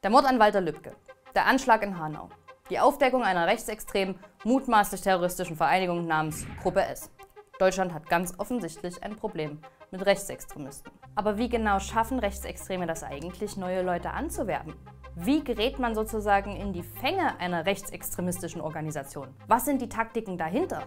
Der Mord an Walter Lübcke, der Anschlag in Hanau, die Aufdeckung einer rechtsextremen, mutmaßlich terroristischen Vereinigung namens Gruppe S. Deutschland hat ganz offensichtlich ein Problem mit Rechtsextremisten. Aber wie genau schaffen Rechtsextreme das eigentlich, neue Leute anzuwerben? Wie gerät man sozusagen in die Fänge einer rechtsextremistischen Organisation? Was sind die Taktiken dahinter?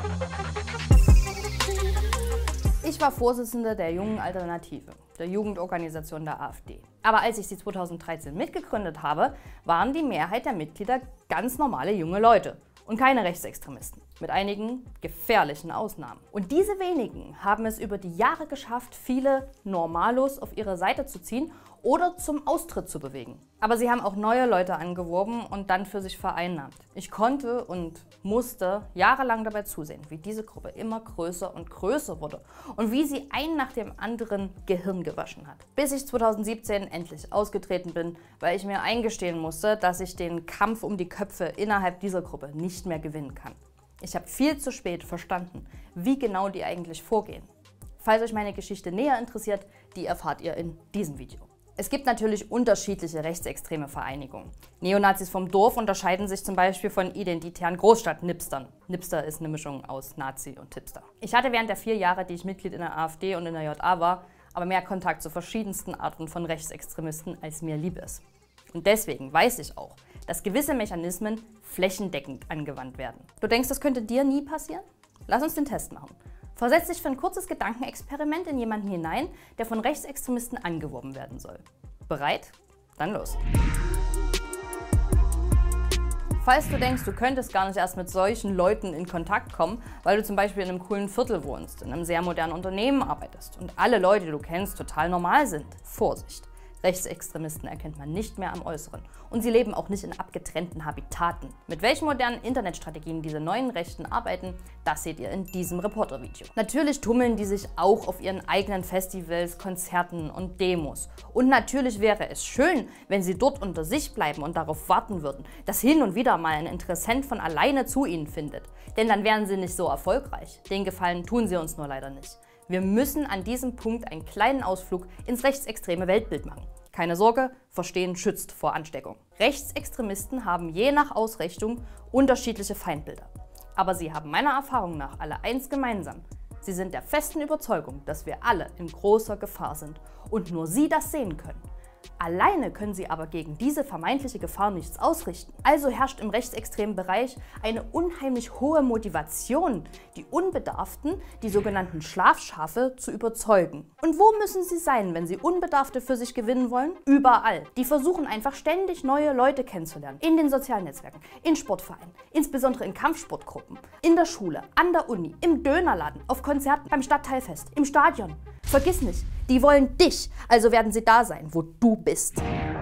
Ich war Vorsitzende der Jungen Alternative, der Jugendorganisation der AfD. Aber als ich sie 2013 mitgegründet habe, waren die Mehrheit der Mitglieder ganz normale junge Leute und keine Rechtsextremisten, mit einigen gefährlichen Ausnahmen. Und diese wenigen haben es über die Jahre geschafft, viele Normalos auf ihre Seite zu ziehen oder zum Austritt zu bewegen. Aber sie haben auch neue Leute angeworben und dann für sich vereinnahmt. Ich konnte und musste jahrelang dabei zusehen, wie diese Gruppe immer größer und größer wurde und wie sie einen nach dem anderen Gehirn gewaschen hat. Bis ich 2017 endlich ausgetreten bin, weil ich mir eingestehen musste, dass ich den Kampf um die Köpfe innerhalb dieser Gruppe nicht mehr gewinnen kann. Ich habe viel zu spät verstanden, wie genau die eigentlich vorgehen. Falls euch meine Geschichte näher interessiert, die erfahrt ihr in diesem Video. Es gibt natürlich unterschiedliche rechtsextreme Vereinigungen. Neonazis vom Dorf unterscheiden sich zum Beispiel von identitären Großstadt-Nipstern. Nipster ist eine Mischung aus Nazi und Tipster. Ich hatte während der 4 Jahre, die ich Mitglied in der AfD und in der JA war, aber mehr Kontakt zu verschiedensten Arten von Rechtsextremisten, als mir lieb ist. Und deswegen weiß ich auch, dass gewisse Mechanismen flächendeckend angewandt werden. Du denkst, das könnte dir nie passieren? Lass uns den Test machen. Versetz dich für ein kurzes Gedankenexperiment in jemanden hinein, der von Rechtsextremisten angeworben werden soll. Bereit? Dann los. Falls du denkst, du könntest gar nicht erst mit solchen Leuten in Kontakt kommen, weil du zum Beispiel in einem coolen Viertel wohnst, in einem sehr modernen Unternehmen arbeitest und alle Leute, die du kennst, total normal sind. Vorsicht! Rechtsextremisten erkennt man nicht mehr am Äußeren und sie leben auch nicht in abgetrennten Habitaten. Mit welchen modernen Internetstrategien diese neuen Rechten arbeiten, das seht ihr in diesem Reporter-Video. Natürlich tummeln die sich auch auf ihren eigenen Festivals, Konzerten und Demos. Und natürlich wäre es schön, wenn sie dort unter sich bleiben und darauf warten würden, dass hin und wieder mal ein Interessent von alleine zu ihnen findet. Denn dann wären sie nicht so erfolgreich. Den Gefallen tun sie uns nur leider nicht. Wir müssen an diesem Punkt einen kleinen Ausflug ins rechtsextreme Weltbild machen. Keine Sorge, Verstehen schützt vor Ansteckung. Rechtsextremisten haben je nach Ausrichtung unterschiedliche Feindbilder. Aber sie haben meiner Erfahrung nach alle eins gemeinsam. Sie sind der festen Überzeugung, dass wir alle in großer Gefahr sind und nur sie das sehen können. Alleine können sie aber gegen diese vermeintliche Gefahr nichts ausrichten. Also herrscht im rechtsextremen Bereich eine unheimlich hohe Motivation, die Unbedarften, die sogenannten Schlafschafe, zu überzeugen. Und wo müssen sie sein, wenn sie Unbedarfte für sich gewinnen wollen? Überall. Die versuchen einfach ständig neue Leute kennenzulernen. In den sozialen Netzwerken, in Sportvereinen, insbesondere in Kampfsportgruppen, in der Schule, an der Uni, im Dönerladen, auf Konzerten, beim Stadtteilfest, im Stadion. Vergiss nicht, die wollen dich, also werden sie da sein, wo du bist.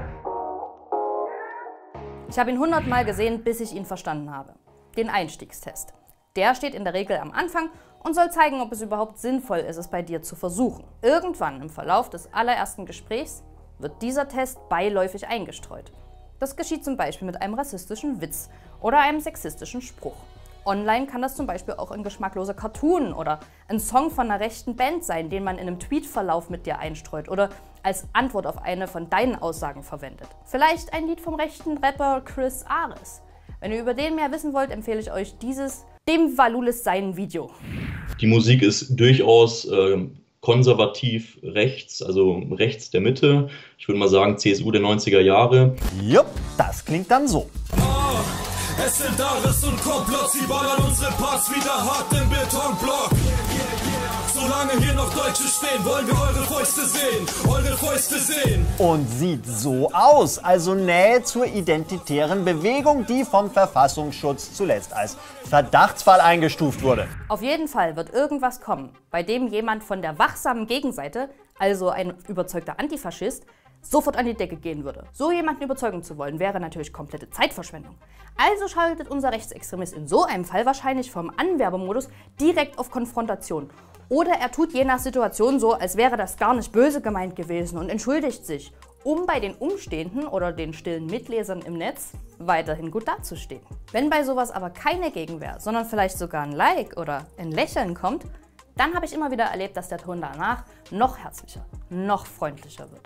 Ich habe ihn 100 Mal gesehen, bis ich ihn verstanden habe. Den Einstiegstest. Der steht in der Regel am Anfang und soll zeigen, ob es überhaupt sinnvoll ist, es bei dir zu versuchen. Irgendwann im Verlauf des allerersten Gesprächs wird dieser Test beiläufig eingestreut. Das geschieht zum Beispiel mit einem rassistischen Witz oder einem sexistischen Spruch. Online kann das zum Beispiel auch ein geschmackloser Cartoon oder ein Song von einer rechten Band sein, den man in einem Tweetverlauf mit dir einstreut oder als Antwort auf eine von deinen Aussagen verwendet. Vielleicht ein Lied vom rechten Rapper Chris Ares. Wenn ihr über den mehr wissen wollt, empfehle ich euch dieses Dem Valulis sein Video. Die Musik ist durchaus konservativ rechts, also rechts der Mitte. Ich würde mal sagen CSU der 90er Jahre. Jupp, das klingt dann so. Es sind Ares und Komplott, sie ballern unsere Parts wieder hart im Betonblock. Solange hier noch Deutsche stehen, wollen wir eure Fäuste sehen, eure Fäuste sehen. Und sieht so aus, also Nähe zur identitären Bewegung, die vom Verfassungsschutz zuletzt als Verdachtsfall eingestuft wurde. Auf jeden Fall wird irgendwas kommen, bei dem jemand von der wachsamen Gegenseite, also ein überzeugter Antifaschist, sofort an die Decke gehen würde. So jemanden überzeugen zu wollen, wäre natürlich komplette Zeitverschwendung. Also schaltet unser Rechtsextremist in so einem Fall wahrscheinlich vom Anwerbemodus direkt auf Konfrontation. Oder er tut je nach Situation so, als wäre das gar nicht böse gemeint gewesen und entschuldigt sich, um bei den Umstehenden oder den stillen Mitlesern im Netz weiterhin gut dazustehen. Wenn bei sowas aber keine Gegenwehr, sondern vielleicht sogar ein Like oder ein Lächeln kommt, dann habe ich immer wieder erlebt, dass der Ton danach noch herzlicher, noch freundlicher wird.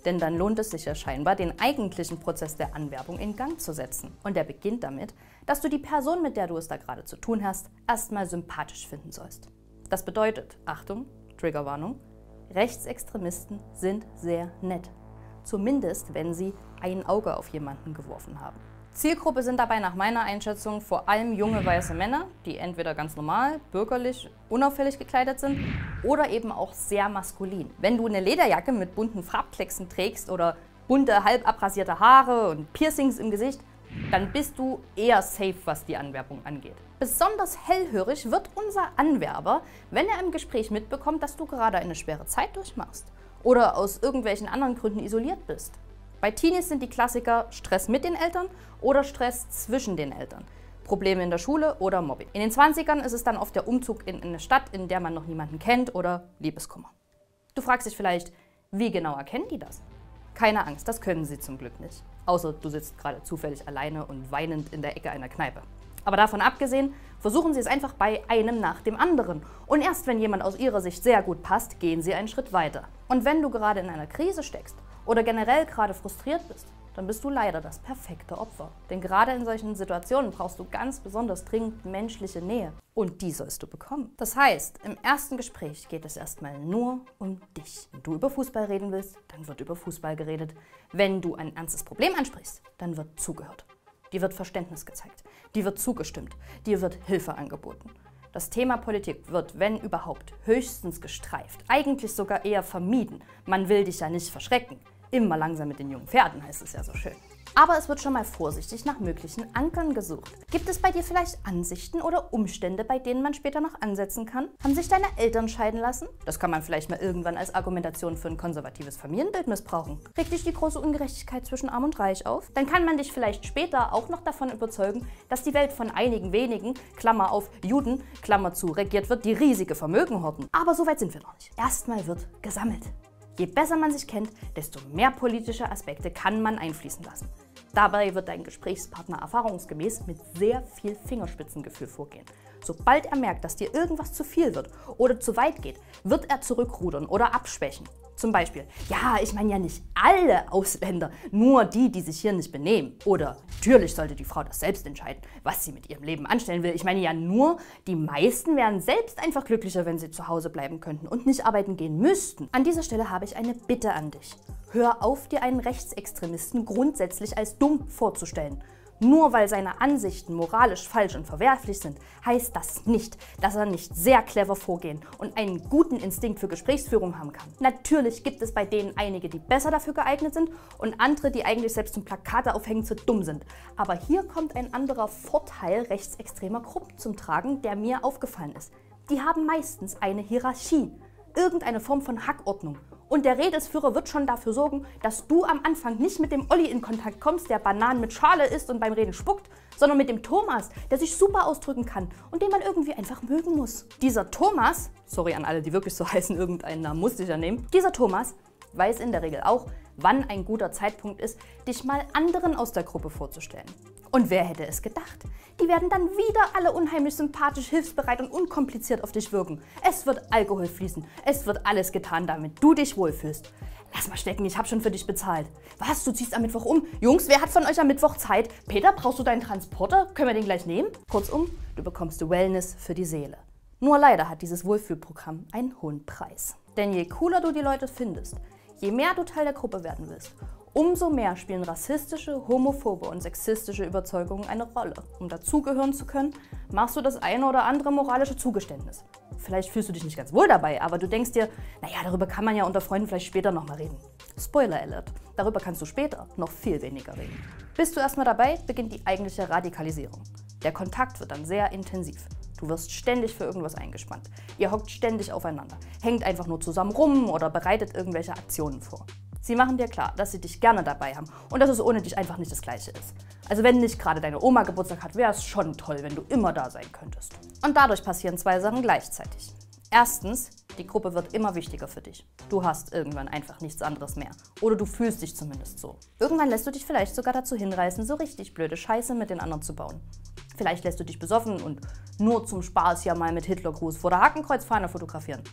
Denn dann lohnt es sich ja scheinbar, den eigentlichen Prozess der Anwerbung in Gang zu setzen. Und der beginnt damit, dass du die Person, mit der du es da gerade zu tun hast, erstmal sympathisch finden sollst. Das bedeutet, Achtung, Triggerwarnung, Rechtsextremisten sind sehr nett. Zumindest, wenn sie ein Auge auf jemanden geworfen haben. Zielgruppe sind dabei nach meiner Einschätzung vor allem junge weiße Männer, die entweder ganz normal, bürgerlich, unauffällig gekleidet sind oder eben auch sehr maskulin. Wenn du eine Lederjacke mit bunten Farbklecksen trägst oder bunte, halb abrasierte Haare und Piercings im Gesicht, dann bist du eher safe, was die Anwerbung angeht. Besonders hellhörig wird unser Anwerber, wenn er im Gespräch mitbekommt, dass du gerade eine schwere Zeit durchmachst oder aus irgendwelchen anderen Gründen isoliert bist. Bei Teenies sind die Klassiker Stress mit den Eltern oder Stress zwischen den Eltern, Probleme in der Schule oder Mobbing. In den 20ern ist es dann oft der Umzug in eine Stadt, in der man noch niemanden kennt oder Liebeskummer. Du fragst dich vielleicht, wie genau erkennen die das? Keine Angst, das können sie zum Glück nicht. Außer du sitzt gerade zufällig alleine und weinend in der Ecke einer Kneipe. Aber davon abgesehen, versuchen sie es einfach bei einem nach dem anderen. Und erst wenn jemand aus ihrer Sicht sehr gut passt, gehen sie einen Schritt weiter. Und wenn du gerade in einer Krise steckst oder generell gerade frustriert bist, dann bist du leider das perfekte Opfer. Denn gerade in solchen Situationen brauchst du ganz besonders dringend menschliche Nähe. Und die sollst du bekommen. Das heißt, im ersten Gespräch geht es erstmal nur um dich. Wenn du über Fußball reden willst, dann wird über Fußball geredet. Wenn du ein ernstes Problem ansprichst, dann wird zugehört. Dir wird Verständnis gezeigt. Dir wird zugestimmt. Dir wird Hilfe angeboten. Das Thema Politik wird, wenn überhaupt, höchstens gestreift. Eigentlich sogar eher vermieden. Man will dich ja nicht verschrecken. Immer langsam mit den jungen Pferden, heißt es ja so schön. Aber es wird schon mal vorsichtig nach möglichen Ankern gesucht. Gibt es bei dir vielleicht Ansichten oder Umstände, bei denen man später noch ansetzen kann? Haben sich deine Eltern scheiden lassen? Das kann man vielleicht mal irgendwann als Argumentation für ein konservatives Familienbild missbrauchen. Regt dich die große Ungerechtigkeit zwischen Arm und Reich auf? Dann kann man dich vielleicht später auch noch davon überzeugen, dass die Welt von einigen wenigen, Klammer auf Juden, Klammer zu, regiert wird, die riesige Vermögen horten. Aber so weit sind wir noch nicht. Erstmal wird gesammelt. Je besser man sich kennt, desto mehr politische Aspekte kann man einfließen lassen. Dabei wird dein Gesprächspartner erfahrungsgemäß mit sehr viel Fingerspitzengefühl vorgehen. Sobald er merkt, dass dir irgendwas zu viel wird oder zu weit geht, wird er zurückrudern oder abschwächen. Zum Beispiel, ja, ich meine ja nicht alle Ausländer, nur die, die sich hier nicht benehmen. Oder natürlich sollte die Frau das selbst entscheiden, was sie mit ihrem Leben anstellen will. Ich meine ja nur, die meisten wären selbst einfach glücklicher, wenn sie zu Hause bleiben könnten und nicht arbeiten gehen müssten. An dieser Stelle habe ich eine Bitte an dich. Hör auf, dir einen Rechtsextremisten grundsätzlich als dumm vorzustellen. Nur weil seine Ansichten moralisch falsch und verwerflich sind, heißt das nicht, dass er nicht sehr clever vorgehen und einen guten Instinkt für Gesprächsführung haben kann. Natürlich gibt es bei denen einige, die besser dafür geeignet sind und andere, die eigentlich selbst zum Plakate aufhängen zu dumm sind. Aber hier kommt ein anderer Vorteil rechtsextremer Gruppen zum Tragen, der mir aufgefallen ist. Die haben meistens eine Hierarchie, irgendeine Form von Hackordnung. Und der Redelsführer wird schon dafür sorgen, dass du am Anfang nicht mit dem Olli in Kontakt kommst, der Bananen mit Schale isst und beim Reden spuckt, sondern mit dem Thomas, der sich super ausdrücken kann und den man irgendwie einfach mögen muss. Dieser Thomas, sorry an alle, die wirklich so heißen, irgendeinen Namen musste ich ja nehmen, dieser Thomas weiß in der Regel auch, wann ein guter Zeitpunkt ist, dich mal anderen aus der Gruppe vorzustellen. Und wer hätte es gedacht? Die werden dann wieder alle unheimlich sympathisch, hilfsbereit und unkompliziert auf dich wirken. Es wird Alkohol fließen. Es wird alles getan, damit du dich wohlfühlst. Lass mal stecken, ich habe schon für dich bezahlt. Was, du ziehst am Mittwoch um? Jungs, wer hat von euch am Mittwoch Zeit? Peter, brauchst du deinen Transporter? Können wir den gleich nehmen? Kurzum, du bekommst Wellness für die Seele. Nur leider hat dieses Wohlfühlprogramm einen hohen Preis. Denn je cooler du die Leute findest, je mehr du Teil der Gruppe werden willst, umso mehr spielen rassistische, homophobe und sexistische Überzeugungen eine Rolle. Um dazugehören zu können, machst du das eine oder andere moralische Zugeständnis. Vielleicht fühlst du dich nicht ganz wohl dabei, aber du denkst dir, naja, darüber kann man ja unter Freunden vielleicht später nochmal reden. Spoiler Alert, darüber kannst du später noch viel weniger reden. Bist du erstmal dabei, beginnt die eigentliche Radikalisierung. Der Kontakt wird dann sehr intensiv. Du wirst ständig für irgendwas eingespannt. Ihr hockt ständig aufeinander, hängt einfach nur zusammen rum oder bereitet irgendwelche Aktionen vor. Sie machen dir klar, dass sie dich gerne dabei haben und dass es ohne dich einfach nicht das Gleiche ist. Also wenn nicht gerade deine Oma Geburtstag hat, wäre es schon toll, wenn du immer da sein könntest. Und dadurch passieren zwei Sachen gleichzeitig. Erstens, die Gruppe wird immer wichtiger für dich. Du hast irgendwann einfach nichts anderes mehr. Oder du fühlst dich zumindest so. Irgendwann lässt du dich vielleicht sogar dazu hinreißen, so richtig blöde Scheiße mit den anderen zu bauen. Vielleicht lässt du dich besoffen und nur zum Spaß ja mal mit Hitlergruß vor der Hakenkreuzfahne fotografieren.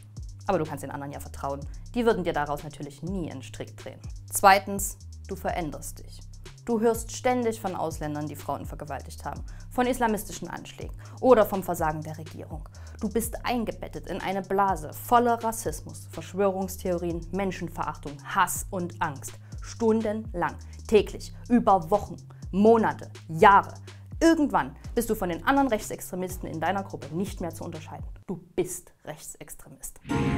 Aber du kannst den anderen ja vertrauen. Die würden dir daraus natürlich nie einen Strick drehen. Zweitens, du veränderst dich. Du hörst ständig von Ausländern, die Frauen vergewaltigt haben, von islamistischen Anschlägen oder vom Versagen der Regierung. Du bist eingebettet in eine Blase voller Rassismus, Verschwörungstheorien, Menschenverachtung, Hass und Angst. Stundenlang, täglich, über Wochen, Monate, Jahre. Irgendwann bist du von den anderen Rechtsextremisten in deiner Gruppe nicht mehr zu unterscheiden. Du bist Rechtsextremist.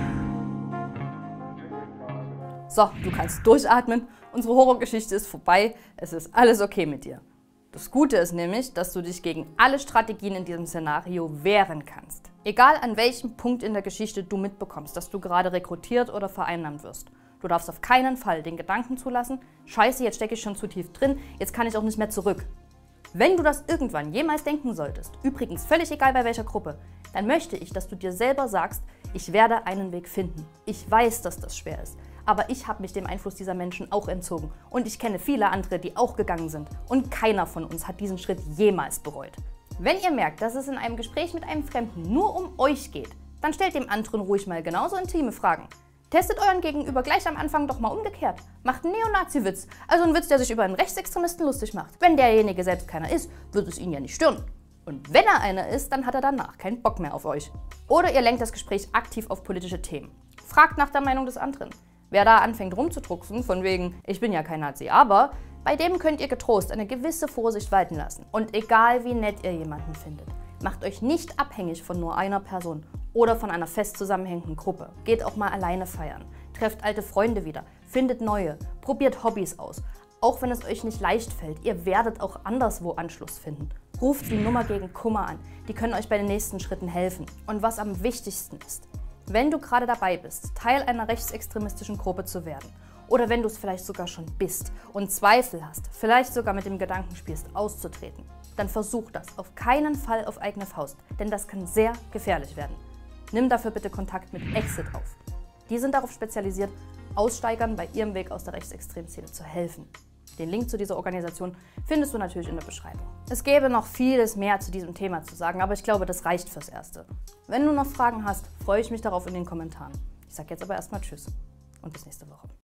So, du kannst durchatmen. Unsere Horrorgeschichte ist vorbei. Es ist alles okay mit dir. Das Gute ist nämlich, dass du dich gegen alle Strategien in diesem Szenario wehren kannst. Egal an welchem Punkt in der Geschichte du mitbekommst, dass du gerade rekrutiert oder vereinnahmt wirst. Du darfst auf keinen Fall den Gedanken zulassen, Scheiße, jetzt stecke ich schon zu tief drin, jetzt kann ich auch nicht mehr zurück. Wenn du das irgendwann jemals denken solltest, übrigens völlig egal bei welcher Gruppe, dann möchte ich, dass du dir selber sagst, ich werde einen Weg finden. Ich weiß, dass das schwer ist, aber ich habe mich dem Einfluss dieser Menschen auch entzogen und ich kenne viele andere, die auch gegangen sind und keiner von uns hat diesen Schritt jemals bereut. Wenn ihr merkt, dass es in einem Gespräch mit einem Fremden nur um euch geht, dann stellt dem anderen ruhig mal genauso intime Fragen. Testet euren Gegenüber gleich am Anfang doch mal umgekehrt. Macht einen Neonazi-Witz, also einen Witz, der sich über einen Rechtsextremisten lustig macht. Wenn derjenige selbst keiner ist, wird es ihn ja nicht stören. Und wenn er einer ist, dann hat er danach keinen Bock mehr auf euch. Oder ihr lenkt das Gespräch aktiv auf politische Themen. Fragt nach der Meinung des anderen. Wer da anfängt rumzudrucksen, von wegen, ich bin ja kein Nazi, aber, bei dem könnt ihr getrost eine gewisse Vorsicht walten lassen. Und egal wie nett ihr jemanden findet, macht euch nicht abhängig von nur einer Person oder von einer fest zusammenhängenden Gruppe. Geht auch mal alleine feiern, trefft alte Freunde wieder, findet neue, probiert Hobbys aus. Auch wenn es euch nicht leicht fällt, ihr werdet auch anderswo Anschluss finden. Ruft die Nummer gegen Kummer an, die können euch bei den nächsten Schritten helfen. Und was am wichtigsten ist, wenn du gerade dabei bist, Teil einer rechtsextremistischen Gruppe zu werden, oder wenn du es vielleicht sogar schon bist und Zweifel hast, vielleicht sogar mit dem Gedanken spielst, auszutreten, dann versuch das auf keinen Fall auf eigene Faust, denn das kann sehr gefährlich werden. Nimm dafür bitte Kontakt mit Exit auf. Die sind darauf spezialisiert, Aussteigern bei ihrem Weg aus der Rechtsextremszene zu helfen. Den Link zu dieser Organisation findest du natürlich in der Beschreibung. Es gäbe noch vieles mehr zu diesem Thema zu sagen, aber ich glaube, das reicht fürs Erste. Wenn du noch Fragen hast, freue ich mich darauf in den Kommentaren. Ich sage jetzt aber erstmal Tschüss und bis nächste Woche.